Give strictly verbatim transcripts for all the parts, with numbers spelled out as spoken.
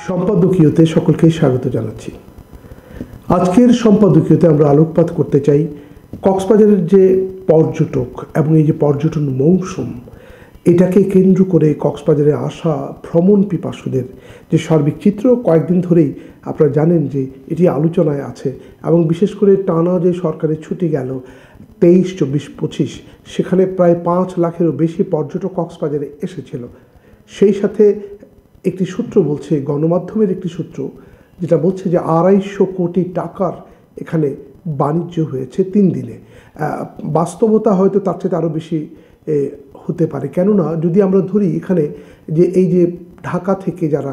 সম্পাদকীয়তে সকলকে স্বাগত জানাচ্ছি। আজকের সম্পাদকীয়তে আমরা আলোকপাত করতে চাই কক্সবাজারের যে পর্যটক এবং এই যে পর্যটন মৌসুম, এটাকে কেন্দ্র করে কক্সবাজারে আসা ভ্রমণ পিপাসুদের যে সার্বিক চিত্র। কয়েকদিন ধরেই আপনারা জানেন যে এটি আলোচনায় আছে এবং বিশেষ করে টানা যে সরকারের ছুটি গেল তেইশ চব্বিশ পঁচিশ, সেখানে প্রায় পাঁচ লাখেরও বেশি পর্যটক কক্সবাজারে এসেছিল। সেই সাথে একটি সূত্র বলছে, গণমাধ্যমের একটি সূত্র যেটা বলছে যে আড়াইশো কোটি টাকার এখানে বাণিজ্য হয়েছে তিন দিনে। বাস্তবতা হয়তো তার চেয়ে আরও বেশি হতে পারে, কেননা যদি আমরা ধরি এখানে যে এই যে ঢাকা থেকে যারা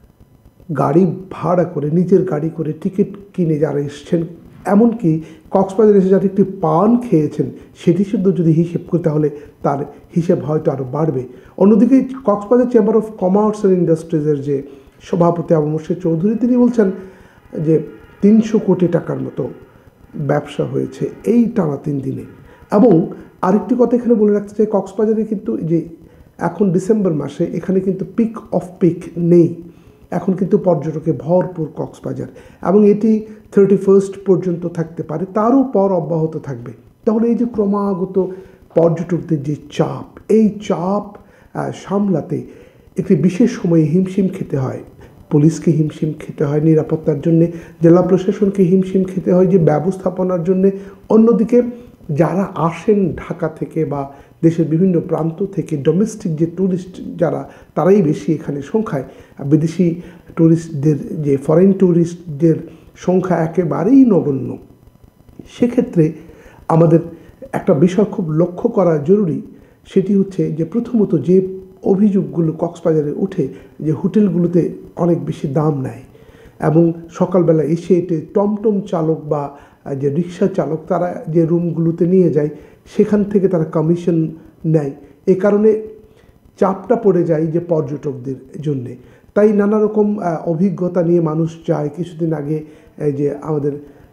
গাড়ি ভাড়া করে নিজের গাড়ি করে টিকিট কিনে যারা এসছেন, এমনকি কক্সবাজারে এসে যারা একটি পান খেয়েছেন সেটি শুদ্ধ যদি হিসেব করি তাহলে তার হিসেব হয়তো আরও বাড়বে। অন্যদিকে Cox's Bazar chamber of commerce and ইন্ডাস্ট্রিজের যে সভাপতি আবু মোর্শেদ চৌধুরী, তিনি বলছেন যে তিনশো কোটি টাকার মতো ব্যবসা হয়েছে এই টানা তিন দিনে। এবং আরেকটি কথা এখানে বলে রাখতে চাই, কক্সবাজারে কিন্তু যে এখন ডিসেম্বর মাসে এখানে কিন্তু পিক অফ পিক নেই, এখন কিন্তু পর্যটকে ভরপুর কক্সবাজার এবং এটি থার্টি ফার্স্ট পর্যন্ত থাকতে পারে, তারও পর অব্যাহত থাকবে। তাহলে এই যে ক্রমাগত পর্যটকদের যে চাপ, এই চাপ সামলাতে একটি বিশেষ সময়ে হিমশিম খেতে হয়, পুলিশকে হিমশিম খেতে হয় নিরাপত্তার জন্যে, জেলা প্রশাসনকে হিমশিম খেতে হয় যে ব্যবস্থাপনার জন্যে। অন্যদিকে যারা আসেন ঢাকা থেকে বা দেশের বিভিন্ন প্রান্ত থেকে, ডোমেস্টিক যে ট্যুরিস্ট যারা, তারাই বেশি এখানে সংখ্যায়। বিদেশি ট্যুরিস্টদের যে ফরেন ট্যুরিস্টদের সংখ্যা একেবারেই নগণ্য। সেক্ষেত্রে আমাদের একটা বিষয় খুব লক্ষ্য করা জরুরি, সেটি হচ্ছে যে প্রথমত যে অভিযোগগুলো কক্সবাজারে উঠে যে হোটেলগুলোতে অনেক বেশি দাম নেয় এবং সকালবেলা এসে এটে টমটম চালক বা যে রিক্সা চালক তারা যে রুমগুলোতে নিয়ে যায় সেখান থেকে তারা কমিশন নেয়। এ কারণে চাপটা পড়ে যায় যে পর্যটকদের জন্যে। তাই নানা রকম অভিজ্ঞতা নিয়ে মানুষ যায়। কিছুদিন আগে যে আমাদের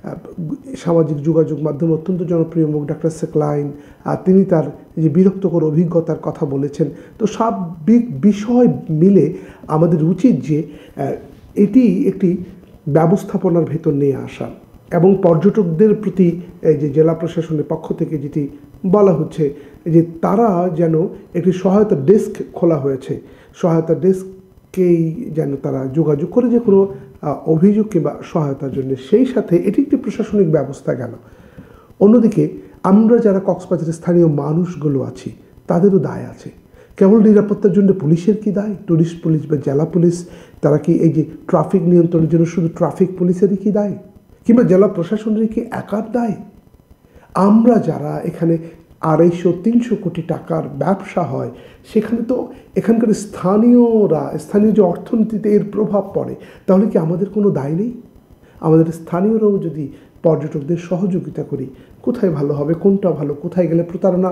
সামাজিক যোগাযোগ মাধ্যমে অত্যন্ত জনপ্রিয় মুখ ডাক্তার সেকলাইন, তিনি তার যে বিরক্তকর অভিজ্ঞতার কথা বলেছেন। তো সার্বিক বিষয় মিলে আমাদের উচিত যে এটি একটি ব্যবস্থাপনার ভেতর নিয়ে আসা এবং পর্যটকদের প্রতি এই যে জেলা প্রশাসনের পক্ষ থেকে যেটি বলা হচ্ছে যে তারা যেন একটি সহায়তা ডেস্ক খোলা হয়েছে, সহায়তা ডেস্ককেই যেন তারা যোগাযোগ করে যে কোনো অভিযোগ কিংবা সহায়তার জন্য। সেই সাথে এটি একটি প্রশাসনিক ব্যবস্থা গেল। অন্যদিকে আমরা যারা কক্সবাজারের স্থানীয় মানুষগুলো আছি তাদেরও দায় আছে। কেবল নিরাপত্তার জন্য পুলিশের কি দায়? টুরিস্ট পুলিশ বা জেলা পুলিশ তারা কি এই যে ট্রাফিক নিয়ন্ত্রণের জন্য শুধু ট্রাফিক পুলিশেরই কি দায়, কিংবা জেলা প্রশাসনের কি একার দায়? আমরা যারা এখানে আড়াইশো তিনশো কোটি টাকার ব্যবসা হয়, সেখানে তো এখানকার স্থানীয়রা, স্থানীয় যে অর্থনীতিতে এর প্রভাব পড়ে, তাহলে কি আমাদের কোনো দায় নেই? আমাদের স্থানীয়রাও যদি পর্যটকদের সহযোগিতা করি, কোথায় ভালো হবে, কোনটা ভালো, কোথায় গেলে প্রতারণা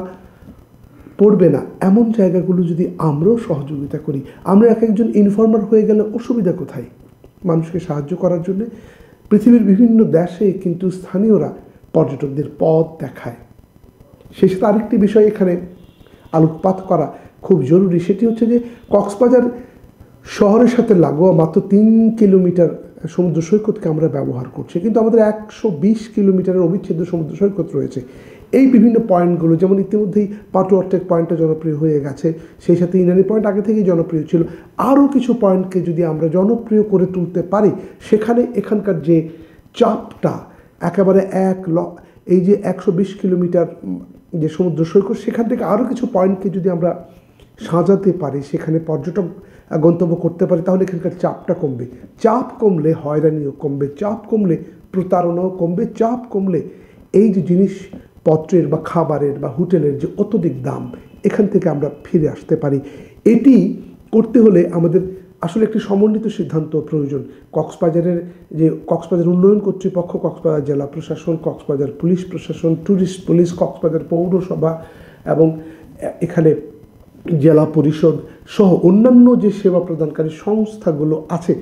পড়বে না, এমন জায়গাগুলো যদি আমরাও সহযোগিতা করি, আমরা এক একজন ইনফর্মার হয়ে গেলে অসুবিধা কোথায়? মানুষকে সাহায্য করার জন্যে পৃথিবীর বিভিন্ন দেশে কিন্তু স্থানীয়রা পর্যটকদের পথ দেখায়। সেই সাথে আরেকটি বিষয় এখানে আলোকপাত করা খুব জরুরি, সেটি হচ্ছে যে কক্সবাজার শহরের সাথে লাগোয়া মাত্র তিন কিলোমিটার সমুদ্র সৈকতকে আমরা ব্যবহার করছি, কিন্তু আমাদের একশো বিশ কিলোমিটারের অবিচ্ছেদ্য সমুদ্র সৈকত রয়েছে। এই বিভিন্ন পয়েন্টগুলো, যেমন ইতিমধ্যেই পাটুয়ারটেক পয়েন্টটা জনপ্রিয় হয়ে গেছে, সেই সাথে ইনানি পয়েন্ট আগে থেকেই জনপ্রিয় ছিল, আরও কিছু পয়েন্টকে যদি আমরা জনপ্রিয় করে তুলতে পারি, সেখানে এখানকার যে চাপটা একেবারে এক ল এই যে একশো বিশ কিলোমিটার যে সমুদ্র সৈকত, সেখান থেকে আরও কিছু পয়েন্টকে যদি আমরা সাজাতে পারি, সেখানে পর্যটক গন্তব্য করতে পারি, তাহলে এখানকার চাপটা কমবে। চাপ কমলে হয়রানিও কমবে, চাপ কমলে প্রতারণাও কমবে, চাপ কমলে এই যে জিনিসপত্রের বা খাবারের বা হোটেলের যে অত্যধিক দাম, এখান থেকে আমরা ফিরে আসতে পারি। এটি করতে হলে আমাদের আসলে একটি সমন্বিত সিদ্ধান্ত প্রয়োজন। কক্সবাজারের যে কক্সবাজার উন্নয়ন কর্তৃপক্ষ, কক্সবাজার জেলা প্রশাসন, কক্সবাজার পুলিশ প্রশাসন, ট্যুরিস্ট পুলিশ, কক্সবাজার পৌরসভা এবং এখানে জেলা পরিষদ সহ অন্যান্য যে সেবা প্রদানকারী সংস্থাগুলো আছে,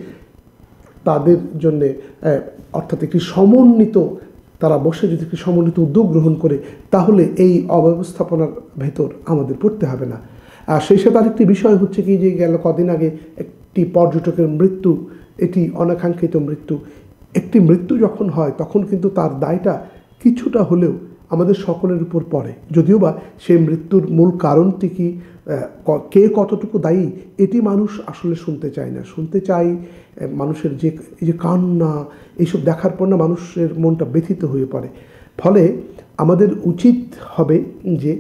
তাদের জন্যে অর্থাৎ একটি সমন্বিত, তারা বসে যদি একটি সমন্বিত উদ্যোগ গ্রহণ করে, তাহলে এই অব্যবস্থাপনার ভেতর আমাদের পড়তে হবে না। আর সেই সাথে আরেকটি বিষয় হচ্ছে কি, যে গেল কদিন আগে একটি পর্যটকের মৃত্যু এটি অনাকাঙ্ক্ষিত মৃত্যু। একটি মৃত্যু যখন হয় তখন কিন্তু তার দায়টা কিছুটা হলেও আমাদের সকলের উপর পড়ে, যদিও বা সেই মৃত্যুর মূল কারণটি কি, কে কতটুকু দায়ী, এটি মানুষ আসলে শুনতে চায় না। শুনতে চায় মানুষের যে এই যে কান্না, এইসব দেখার পর না মানুষের মনটা ব্যথিত হয়ে পড়ে। ফলে আমাদের উচিত হবে যে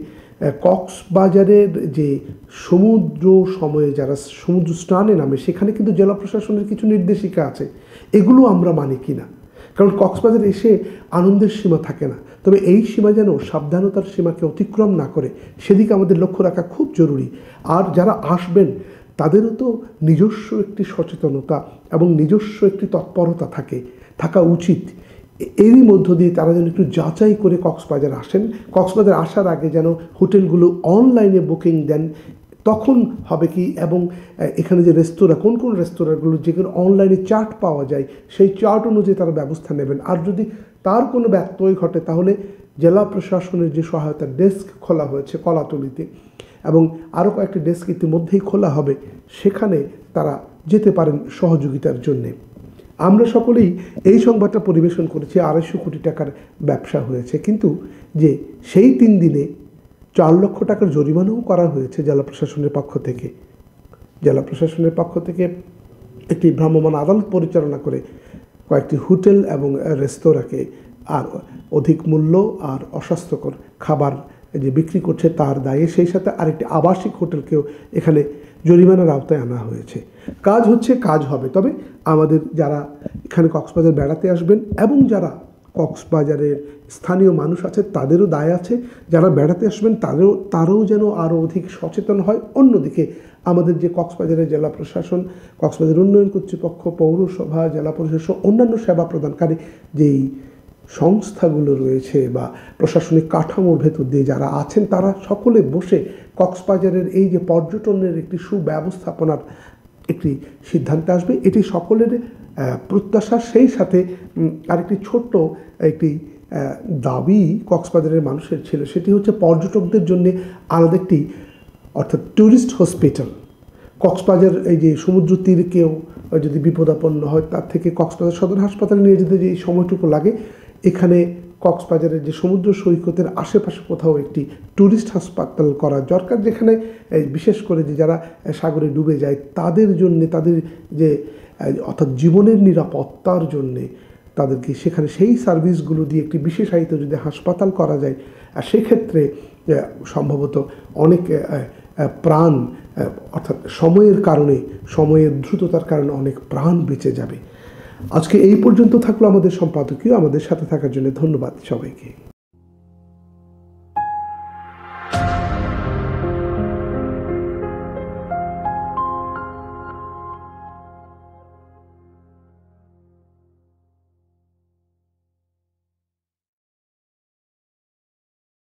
কক্সবাজারের যে সমুদ্র সময়ে যারা সমুদ্র স্নানে নামে, সেখানে কিন্তু জেলা প্রশাসনের কিছু নির্দেশিকা আছে, এগুলো আমরা মানি কি না। কারণ কক্সবাজারে এসে আনন্দের সীমা থাকে না, তবে এই সীমা যেন সাবধানতার সীমাকে অতিক্রম না করে, সেদিকে আমাদের লক্ষ্য রাখা খুব জরুরি। আর যারা আসবেন তাদেরও তো নিজস্ব একটি সচেতনতা এবং নিজস্ব একটি তৎপরতা থাকে থাকা উচিত। এরই মধ্য দিয়ে তারা যেন একটু যাচাই করে কক্সবাজার আসেন। কক্সবাজার আসার আগে যেন হোটেলগুলো অনলাইনে বুকিং দেন, তখন হবে কি, এবং এখানে যে রেস্তোরাঁ, কোন কোন রেস্তোরাঁগুলো যেখানে অনলাইনে চার্ট পাওয়া যায়, সেই চার্ট অনুযায়ী তারা ব্যবস্থা নেবেন। আর যদি তার কোনো ব্যত্যয় ঘটে তাহলে জেলা প্রশাসনের যে সহায়তা ডেস্ক খোলা হয়েছে কলাতলিতে, এবং আরও কয়েকটি ডেস্ক ইতিমধ্যেই খোলা হবে, সেখানে তারা যেতে পারেন সহযোগিতার জন্যে। আমরা সকলেই এই সংবাদটা পরিবেশন করেছি, আড়াইশো কোটি টাকার ব্যবসা হয়েছে, কিন্তু যে সেই তিন দিনে চার লক্ষ টাকার জরিমানাও করা হয়েছে জেলা প্রশাসনের পক্ষ থেকে। জেলা প্রশাসনের পক্ষ থেকে একটি ভ্রাম্যমাণ আদালত পরিচালনা করে কয়েকটি হোটেল এবং রেস্তোরাঁকে আর অধিক মূল্য আর অস্বাস্থ্যকর খাবার যে বিক্রি করছে তার দায়ে, সেই সাথে আরেকটি আবাসিক হোটেলকেও এখানে জরিমানার আওতায় আনা হয়েছে। কাজ হচ্ছে, কাজ হবে। তবে আমাদের যারা এখানে কক্সবাজার বেড়াতে আসবেন এবং যারা কক্সবাজারের স্থানীয় মানুষ আছে তাদেরও দায় আছে, যারা বেড়াতে আসবেন তাদেরও তারাও যেন আরও অধিক সচেতন হয়। অন্যদিকে আমাদের যে কক্সবাজারের জেলা প্রশাসন, কক্সবাজার উন্নয়ন কর্তৃপক্ষ, পৌরসভা, জেলা পরিষদ, অন্যান্য সেবা প্রদানকারী যেই সংস্থাগুলো রয়েছে বা প্রশাসনিক কাঠামোর ভেতর দিয়ে যারা আছেন, তারা সকলে বসে কক্সবাজারের এই যে পর্যটনের একটি সুব্যবস্থাপনার একটি সিদ্ধান্তে আসবে, এটি সকলের প্রত্যাশা। সেই সাথে আরেকটি ছোট্ট একটি দাবি কক্সবাজারের মানুষের ছিল, সেটি হচ্ছে পর্যটকদের জন্য আলাদা একটি, অর্থাৎ ট্যুরিস্ট হসপিটাল। কক্সবাজার এই যে সমুদ্র তীরে কেউ যদি বিপদাপন্ন হয়, তার থেকে কক্সবাজার সদর হাসপাতালে নিয়ে যেতে যে সময়টুকু লাগে, এখানে কক্সবাজারের যে সমুদ্র সৈকতের আশেপাশে কোথাও একটি ট্যুরিস্ট হাসপাতাল করা দরকার, যেখানে বিশেষ করে যে যারা সাগরে ডুবে যায় তাদের জন্যে, তাদের যে অর্থাৎ জীবনের নিরাপত্তার জন্যে তাদেরকে সেখানে সেই সার্ভিসগুলো দিয়ে একটি বিশেষায়িত যদি হাসপাতাল করা যায়, আর সেক্ষেত্রে সম্ভবত অনেক প্রাণ, অর্থাৎ সময়ের কারণে, সময়ের দ্রুততার কারণে অনেক প্রাণ বেঁচে যাবে। আজকে এই পর্যন্ত থাকলো আমাদের সম্পাদকীয়। আমাদের সাথে থাকার জন্য ধন্যবাদ সবাইকে।